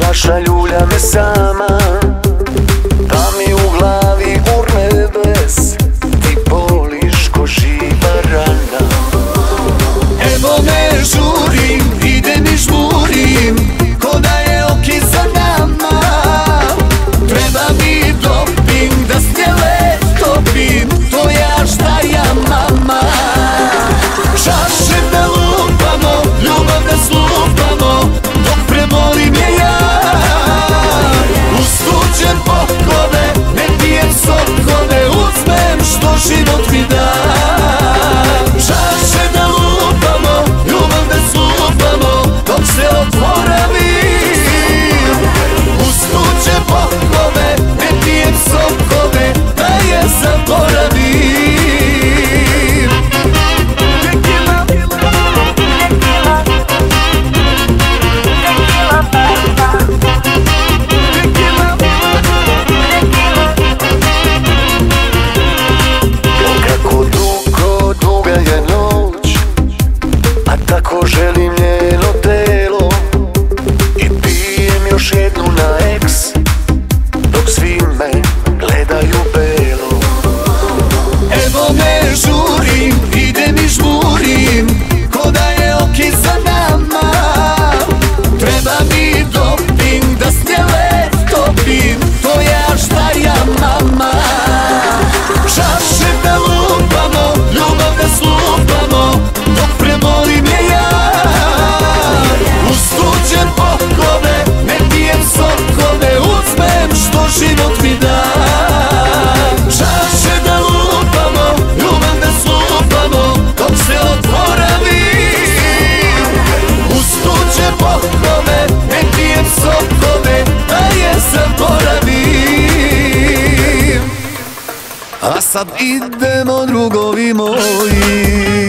naša ljulja me sama, da mi u glavi urne bes, ti boliš ko živa rana. Evo me žurim, idem i žmurim, ko da je oki za nama. Treba mi doping da snjele topim, to ja šta ja mama. Čaše da lupamo, ljubav da slupamo, dok premolim je ja. Uz tuđe poklone, ne pijem sokove, uzmem što život mi da. Čaše da lupamo, ljubav da slupamo, dok se oporavim. Uz tuđe poklone, ne pijem sokove, da je zaboravim. Tako želim njeno telo i pijem još jednu na eks, dok svi me gledaju belo. Evo me žurim, idem i žmurim, ko da je oki za nama. Treba mi doping da snjele topim, to ja šta ja mama. Čaše da lupamo, ljubav da slupamo, dok premolim je ja. Uz tuđe poklone, ne pijem sokove, uzmem što život mi da. Čaše da lupamo, ljubav da slupamo, dok se oporavim. Uz tuđe poklone, ne pijem sokove, da je zaboravim. A sad idemo drugovi moji.